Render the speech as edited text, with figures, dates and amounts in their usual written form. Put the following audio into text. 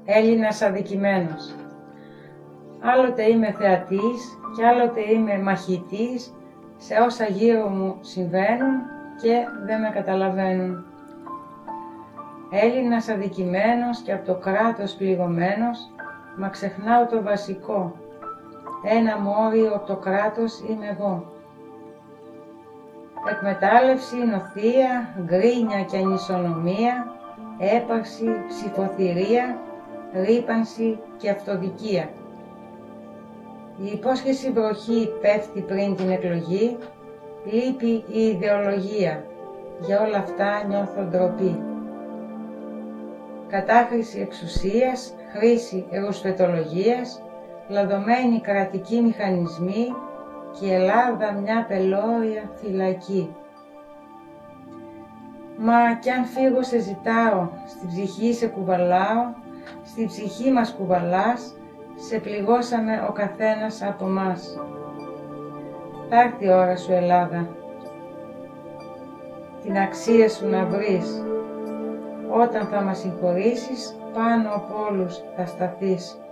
Έλληνας αδικημένος. Άλλοτε είμαι θεατής και άλλοτε είμαι μαχητής σε όσα γύρω μου συμβαίνουν και δεν με καταλαβαίνουν. Έλληνας αδικημένος και από το κράτος πληγωμένος, μα ξεχνάω το βασικό. Ένα μόριο από το κράτος είμαι εγώ. Εκμετάλλευση, νοθεία, γκρίνια και ανισονομία, έπαρση, ψηφοθυρία, ρύπανση και αυτοδικία. Η υπόσχεση βροχή πέφτει πριν την εκλογή, λείπει η ιδεολογία, για όλα αυτά νιώθω ντροπή. Κατάχρηση εξουσίας, χρήση ρουσφετολογίας, λαδωμένοι κρατικοί μηχανισμοί και η Ελλάδα μια πελώρια φυλακή. Μα κι αν φύγω σε ζητάω, στη ψυχή σε κουβαλάω, στη ψυχή μας κουβαλάς, σε πληγώσαμε ο καθένας από μας. Θα έρθει η ώρα σου Ελλάδα, την αξία σου να βρεις, όταν θα μας συγχωρήσεις, πάνω από όλους θα σταθείς.